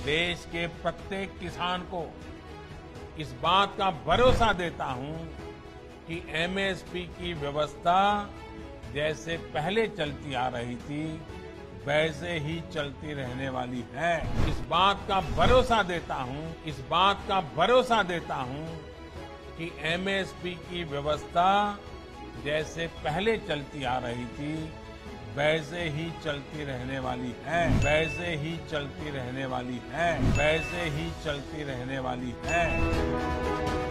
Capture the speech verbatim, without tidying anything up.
देश के प्रत्येक किसान को इस बात का भरोसा देता हूं कि एमएसपी की व्यवस्था जैसे पहले चलती आ रही थी वैसे ही चलती रहने वाली है। इस बात का भरोसा देता हूं इस बात का भरोसा देता हूं कि एमएसपी की व्यवस्था जैसे पहले चलती आ रही थी वैसे ही चलती रहने वाली है वैसे ही चलती रहने वाली है वैसे ही चलती रहने वाली है।